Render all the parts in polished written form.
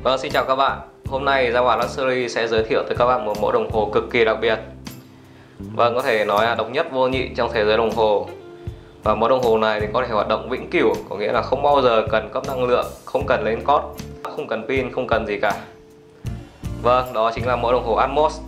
Vâng, xin chào các bạn. Hôm nay Jaguar Luxury sẽ giới thiệu tới các bạn một mẫu đồng hồ cực kỳ đặc biệt. Vâng, có thể nói là độc nhất vô nhị trong thế giới đồng hồ. Và mẫu đồng hồ này thì có thể hoạt động vĩnh cửu, có nghĩa là không bao giờ cần cấp năng lượng, không cần lên cót, không cần pin, không cần gì cả. Vâng, đó chính là mẫu đồng hồ Atmos.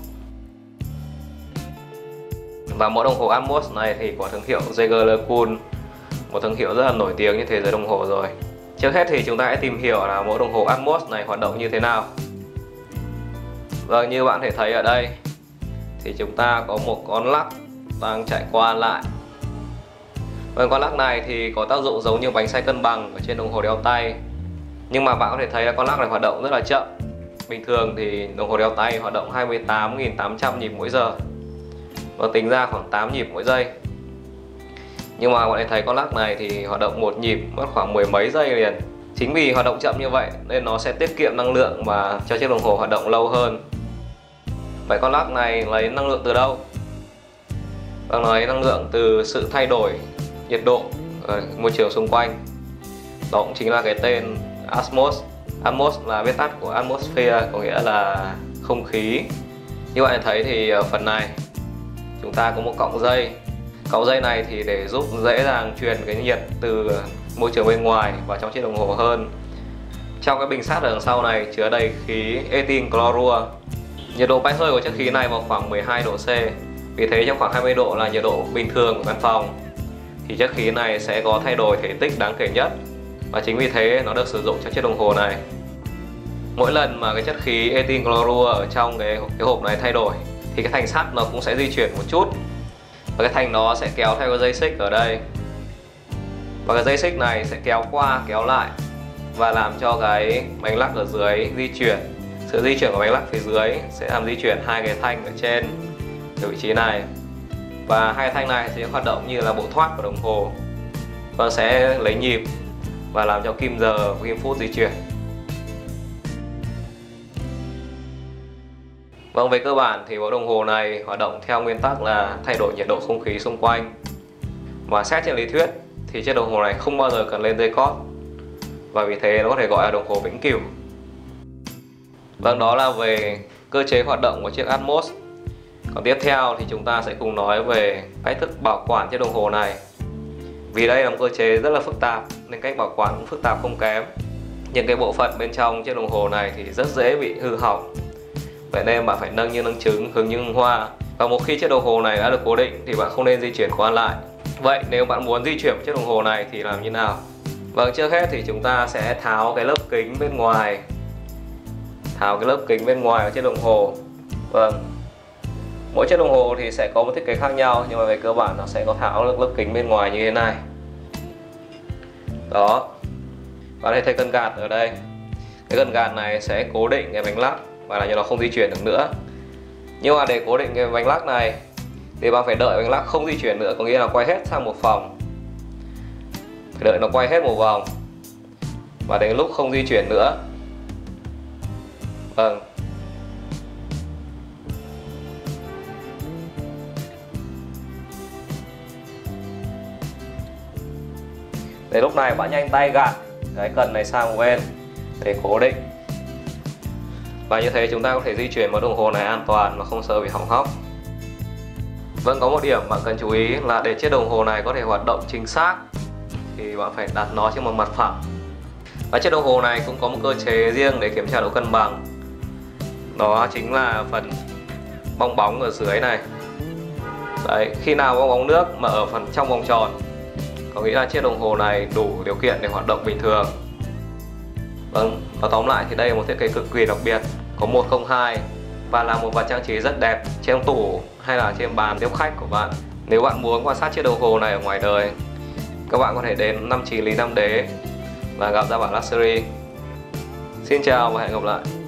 Và mẫu đồng hồ Atmos này thì của thương hiệu Jaeger-LeCoultre, một thương hiệu rất là nổi tiếng trên thế giới đồng hồ rồi. Trước hết thì chúng ta hãy tìm hiểu là mẫu đồng hồ Atmos này hoạt động như thế nào. Vâng, như bạn có thể thấy ở đây thì chúng ta có một con lắc đang chạy qua lại. Vâng, con lắc này thì có tác dụng giống như bánh xe cân bằng ở trên đồng hồ đeo tay. Nhưng mà bạn có thể thấy là con lắc này hoạt động rất là chậm. Bình thường thì đồng hồ đeo tay hoạt động 28.800 nhịp mỗi giờ, và tính ra khoảng 8 nhịp mỗi giây. Nhưng mà bạn ấy thấy con lắc này thì hoạt động một nhịp mất khoảng mười mấy giây liền. Chính vì hoạt động chậm như vậy nên nó sẽ tiết kiệm năng lượng và cho chiếc đồng hồ hoạt động lâu hơn. Vậy con lắc này lấy năng lượng từ đâu? Vâng, lấy năng lượng từ sự thay đổi nhiệt độ ở môi trường xung quanh. Đó cũng chính là cái tên Atmos. Atmos là viết tắt của atmosphere, có nghĩa là không khí. Như bạn thấy thì ở phần này chúng ta có một cọng dây. Cọng dây này thì để giúp dễ dàng truyền cái nhiệt từ môi trường bên ngoài vào trong chiếc đồng hồ hơn. Trong cái bình sắt ở đằng sau này chứa đầy khí ethyl chlorua. Nhiệt độ bay hơi của chiếc khí này vào khoảng 12 độ C. Vì thế trong khoảng 20 độ là nhiệt độ bình thường của căn phòng thì chiếc khí này sẽ có thay đổi thể tích đáng kể nhất. Và chính vì thế nó được sử dụng cho chiếc đồng hồ này. Mỗi lần mà cái chất khí ethyl chlorua ở trong cái hộp này thay đổi thì cái thành sắt nó cũng sẽ di chuyển một chút. Và cái thành đó sẽ kéo theo cái dây xích ở đây. Và cái dây xích này sẽ kéo qua kéo lại và làm cho cái bánh lắc ở dưới di chuyển. Sự di chuyển của bánh lắc phía dưới sẽ làm di chuyển hai cái thanh ở trên ở vị trí này. Và hai thanh này sẽ hoạt động như là bộ thoát của đồng hồ, và sẽ lấy nhịp và làm cho kim giờ và kim phút di chuyển. Vâng, về cơ bản thì mẫu đồng hồ này hoạt động theo nguyên tắc là thay đổi nhiệt độ không khí xung quanh. Và xét trên lý thuyết thì chiếc đồng hồ này không bao giờ cần lên dây cót, và vì thế nó có thể gọi là đồng hồ vĩnh cửu. Vâng, đó là về cơ chế hoạt động của chiếc Atmos. Còn tiếp theo thì chúng ta sẽ cùng nói về cách thức bảo quản chiếc đồng hồ này. Vì đây là một cơ chế rất là phức tạp nên cách bảo quản cũng phức tạp không kém. Những cái bộ phận bên trong chiếc đồng hồ này thì rất dễ bị hư hỏng. Vậy nên bạn phải nâng như nâng trứng, hướng như hướng hoa. Và một khi chiếc đồng hồ này đã được cố định thì bạn không nên di chuyển qua lại. Vậy nếu bạn muốn di chuyển chiếc đồng hồ này thì làm như nào? Vâng, trước hết thì chúng ta sẽ tháo cái lớp kính bên ngoài. Tháo cái lớp kính bên ngoài của chiếc đồng hồ. Vâng, mỗi chiếc đồng hồ thì sẽ có một thiết kế khác nhau, nhưng mà về cơ bản nó sẽ có tháo lớp kính bên ngoài như thế này. Đó, bạn thấy cần gạt ở đây. Cái cần gạt này sẽ cố định cái bánh lắc và làm cho nó không di chuyển được nữa. Nhưng mà để cố định cái bánh lắc này thì bạn phải đợi bánh lắc không di chuyển nữa, có nghĩa là quay hết sang một vòng. Phải đợi nó quay hết một vòng và đến lúc không di chuyển nữa. Vâng, đến lúc này bạn nhanh tay gạt cái cần này sang một bên để cố định. Và như thế chúng ta có thể di chuyển mẫu đồng hồ này an toàn mà không sợ bị hỏng hóc. Vâng, có một điểm bạn cần chú ý là để chiếc đồng hồ này có thể hoạt động chính xác thì bạn phải đặt nó trên một mặt phẳng. Và chiếc đồng hồ này cũng có một cơ chế riêng để kiểm tra độ cân bằng. Đó chính là phần bong bóng ở dưới này. Đấy, khi nào bong bóng nước mà ở phần trong vòng tròn có nghĩa là chiếc đồng hồ này đủ điều kiện để hoạt động bình thường. Vâng, và tóm lại thì đây là một thiết kế cực kỳ đặc biệt, có 102 và là một vật trang trí rất đẹp trên tủ hay là trên bàn tiếp khách của bạn. Nếu bạn muốn quan sát chiếc đồng hồ này ở ngoài đời, các bạn có thể đến 59 Lý Nam Đế và gặp Jaguar Luxury. Xin chào và hẹn gặp lại.